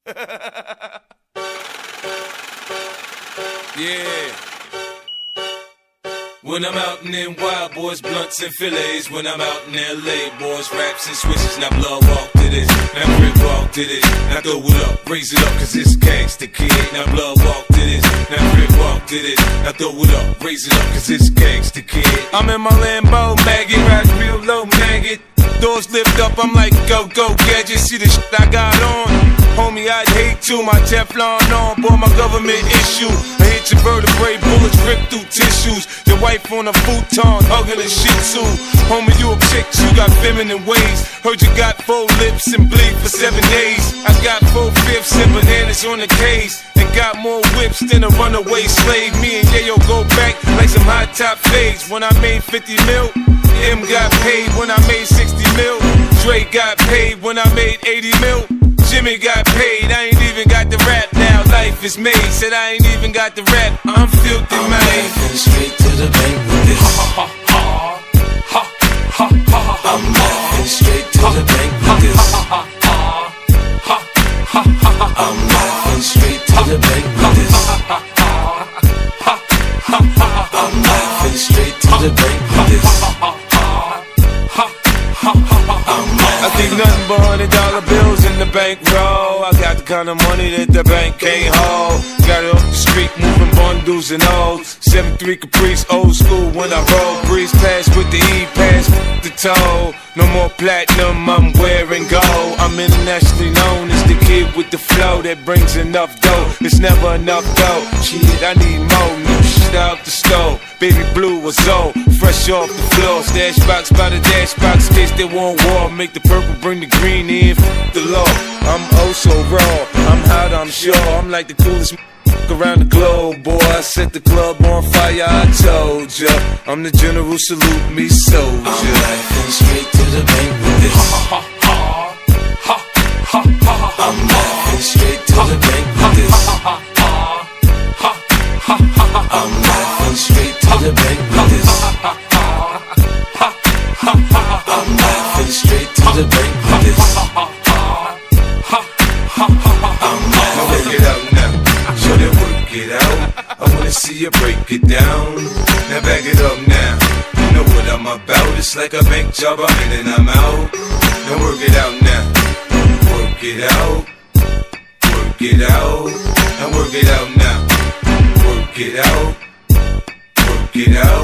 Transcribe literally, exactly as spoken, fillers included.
Yeah. When I'm out in them wild boys, blunts and fillets. When I'm out in L A, boys, raps and switches. Now blood walk to this, now brick walk to this. Now throw it up, raise it up, cause it's gangsta kid. Now blood walk to this, now brick walk to this. Now throw it up, raise it up, cause it's gangsta kid. I'm in my Lambo, maggot, ride real low, maggot. Doors lift up, I'm like, go, go, gadget. See the shit I got on? Homie, I'd hate to. My Teflon on, boy, my government issue. I hit your vertebrae, bullets rip through tissues. Your wife on a futon, hugging a shih tzu. Homie, you a chick, you got feminine ways. Heard you got four lips and bleed for seven days. I got four fifths and bananas on the case. And got more whips than a runaway slave. Me and Yayo go back like some hot top fades. When I made fifty mil, M got paid when I made sixty mil. Dre got paid when I made eighty mil. Jimmy got paid, I ain't even got the rap now. Life is made, said I ain't even got the rap. I'm filthy, I'm man. laughing straight to the bank with this. Ha ha ha ha ha. I'm laughing straight to the bank with this. Ha ha ha ha ha. I'm laughing straight to the bank with this. Ha ha ha ha. I'm laughing straight to the bank with this. I think nothing but hundred dollar bills in the bankroll. I got the kind of money that the bank can't hold. Got it off the street, moving bundles and O's. seven three Caprice, old school when I roll. Breeze pass with the E-pass, the toe. No more platinum, I'm wearing gold. I'm internationally known as the kid with the flow that brings enough dough. It's never enough dough. Shit, I need more new shit out the stove. Baby blue was old, fresh off the floor. Stash box by the dash box, case they want war. Make the purple, bring the green in, f the law. I'm oh so raw, I'm hot, I'm sure. I'm like the coolest around the globe, boy. I set the club on fire, I told ya. I'm the general, salute me, soldier. I'm laughing straight to the bank with this. Ha ha ha ha ha ha. I'm laughing straight to the bank with this. Ha ha ha ha ha ha. I'm laughing straight to the bank with this. Ha ha ha ha ha. I'm laughing straight to the bank with this. Ha ha ha ha ha. I'm laughing. Get out now. Show that work it out. I wanna see you break it down. Now back it up now. You know what I'm about. It's like a bank job, I'm in and I'm out. Now work it out now. Work it out. Work it out. Now work it out now. Work it out. Work it out.